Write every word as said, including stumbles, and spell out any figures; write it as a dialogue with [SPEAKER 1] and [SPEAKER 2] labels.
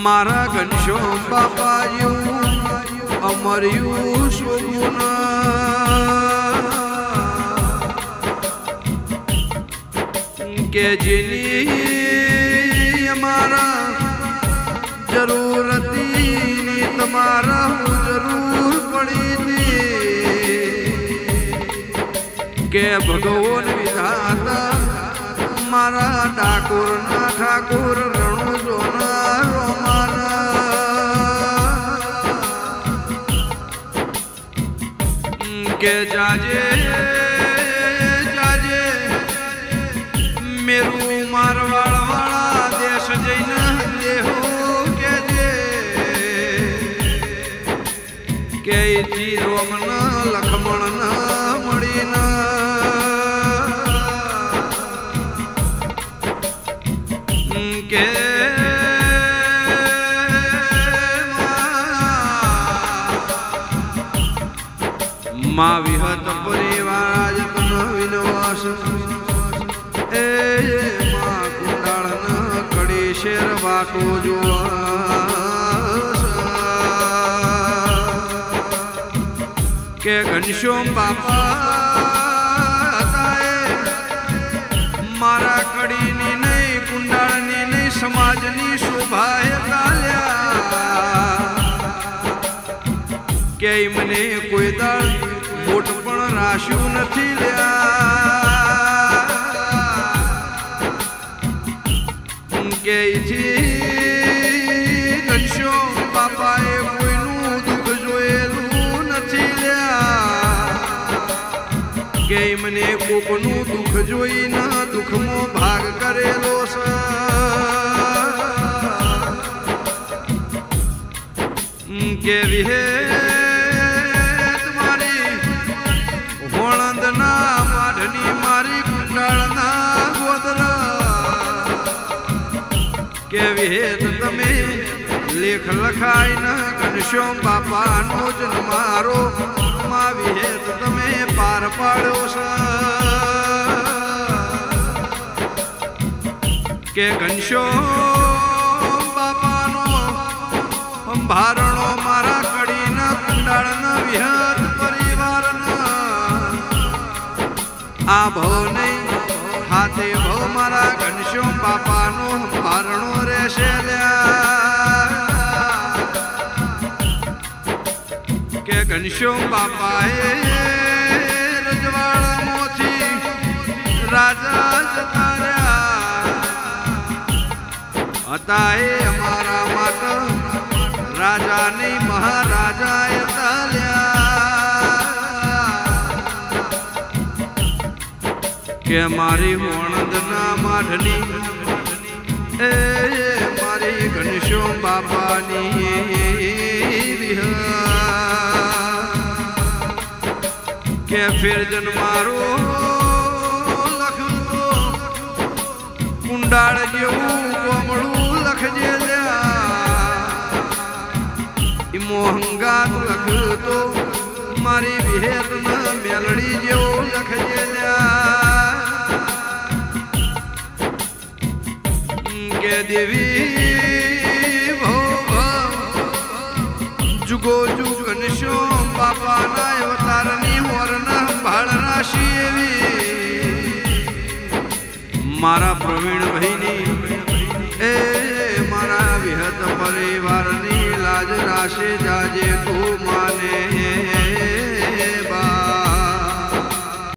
[SPEAKER 1] मारा घनश्याम बापा अमर्यु शोभुन के जिनी हमारा जरूरती तुम्हारा जरूर पड़ी थी के भगवान विधाता मारा ठाकुर ना ठाकुर रणु जोना मारा के जाजे जाजे मेरू मारवाड़ वाला देश जैना देहो के जे के जी रोमन लक्ष्मण न मड़ी न के माँ विहत परिवार जतन विनवास ए माँ कुंडाल न कड़ी शेर बाटो जो के घनश्याम बापा मारा कड़ी नी नहीं कुंडाल नी नहीं समाज नी शोभा ताल्या के मने कोई दाल मोट पण राश्यु नहीं लिया के घनश्याम बापाए कोईनु दुख जोयेलू नहीं लिया के मने कोकनु दुख जोई न दुख मो भाग करेलो के विहे तुम्हारी होणंद ना माढनी मारी कुंडाल ना गोदरा के विहेत तमे लेख लखाई न घनश्याम बापा नो जन्म मारो मां विहेत तमे पार पाड़ो के घनश्याम बापा नो भारणो मारा कड़ी न कुंडाल न विहत परिवार न आ भव नहीं हाथे भव मारा घनश्याम बापा नो भारणो रेसे लिया के घनश्याम बापा हे रजवाड़ा मोथी राजा जता रहा हता हे हमारा माता राजा नहीं महाराजा ताल्या के मारी होणंद ना माढनी ए मारी घनश्याम बापा नी के फिर जन मारो लख कुंडाल जेवू कोमड़ू लख जे मोहंगात लख तो मारी विहेत न मेलड़ी जो लख जेल्या के देवी भो जुगो जुग घनश्याम बापा ना अवतारनी वरना भाड़ राशि मारा प्रवीण भाईनी ए मारा विहत परिवार नी लाज राशि जाजे तू माने